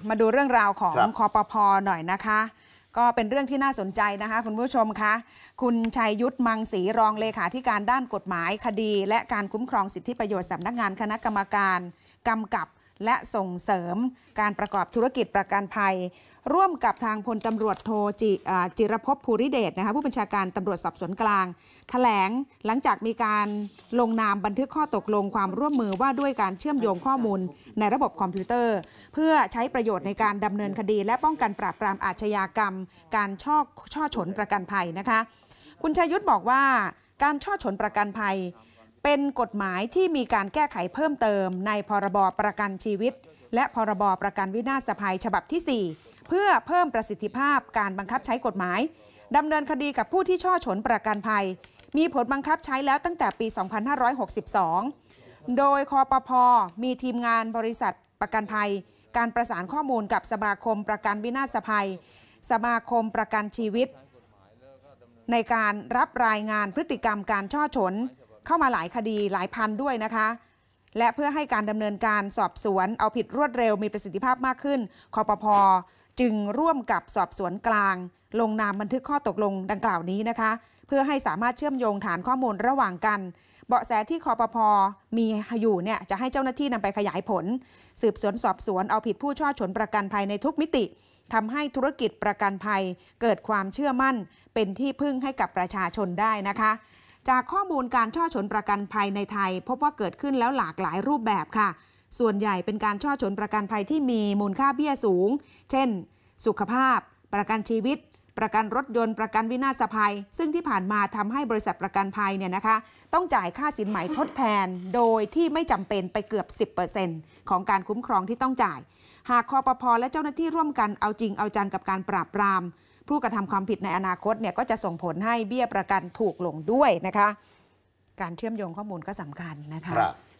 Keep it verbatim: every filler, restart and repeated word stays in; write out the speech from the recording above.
มาดูเรื่องราวของคปภ.หน่อยนะคะก็เป็นเรื่องที่น่าสนใจนะคะคุณผู้ชมคะคุณชัยยุทธมังสีรองเลขาธิการด้านกฎหมายคดีและการคุ้มครองสิทธิประโยชน์สำนักงานคณะกรรมการกำกับและส่งเสริมการประกอบธุรกิจประกันภัยร่วมกับทางพลตำรวจโทจิจิรภพภูริเดชนะคะผู้บัญชาการตำรวจสอบสวนกลางแถลงหลังจากมีการลงนามบันทึกข้อตกลงความร่วมมือว่าด้วยการเชื่อมโยงข้อมูลในระบบคอมพิวเตอร์เพื่อใช้ประโยชน์ในการดำเนินคดีและป้องกันปราบปรามอาชญากรรมการช่อช่อฉนประกันภัยนะคะคุณชัยยุทธบอกว่าการช่อฉนประกันภัยเป็นกฎหมายที่มีการแก้ไขเพิ่มเติมในพรบประกันชีวิตและพรบประกันวินาศภัยฉบับที่สี่เพื่อเพิ่มประสิทธิภาพการบังคับใช้กฎหมายดำเนินคดีกับผู้ที่ช่อฉนประกันภัยมีผลบังคับใช้แล้วตั้งแต่ปี สองพันห้าร้อยหกสิบสอง โดยคปภ.มีทีมงานบริษัทประกันภัยการประสานข้อมูลกับสมาคมประกันวินาศภัยสมาคมประกันชีวิตในการรับรายงานพฤติกรรมการช่อฉนเข้ามาหลายคดีหลายพันด้วยนะคะและเพื่อให้การดำเนินการสอบสวนเอาผิดรวดเร็วมีประสิทธิภาพมากขึ้นคปภ.จึงร่วมกับสอบสวนกลางลงนามบันทึกข้อตกลงดังกล่าวนี้นะคะเพื่อให้สามารถเชื่อมโยงฐานข้อมูลระหว่างกันเบาะแสที่คปภ.มีอยู่เนี่ยจะให้เจ้าหน้าที่นำไปขยายผลสืบสวนสอบสวนเอาผิดผู้ช่อฉนประกันภัยในทุกมิติทำให้ธุรกิจประกันภัยเกิดความเชื่อมั่นเป็นที่พึ่งให้กับประชาชนได้นะคะจากข้อมูลการช่อฉนประกันภัยในไทยพบว่าเกิดขึ้นแล้วหลากหลายรูปแบบค่ะส่วนใหญ่เป็นการช่อฉนประกันภัยที่มีมูลค่าเบี้ยสูงเช่นสุขภาพประกันชีวิตประกันรถยนต์ประกันวินาศภัยซึ่งที่ผ่านมาทำให้บริษัทประกันภัยเนี่ยนะคะต้องจ่ายค่าสินไหมทดแทนโดยที่ไม่จำเป็นไปเกือบ สิบเปอร์เซ็นต์ ของการคุ้มครองที่ต้องจ่ายหากคปภ.และเจ้าหน้าที่ร่วมกันเอาจริงเอาจังกับการปราบปรามผู้กระทำความผิดในอนาคตเนี่ยก็จะส่งผลให้เบี้ยประกันถูกลงด้วยนะคะการเชื่อมโยงข้อมูลก็สำคัญนะคะ